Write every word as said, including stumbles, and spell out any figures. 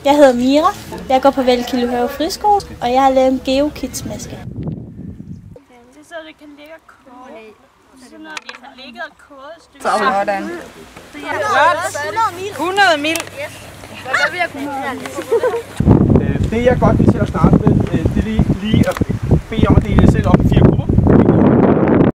Jeg hedder Mira. Jeg går på Vellekildehave Friskole, og jeg har lavet en GeoKids-maske. Det er så, det kan ligge og koge. Sådan noget, det har ligget og koget et stykke. Sådan. hundrede mil. Hvad vil jeg kunne Det jeg godt vil til at starte med, det er lige, lige at bede om at dele jer selv op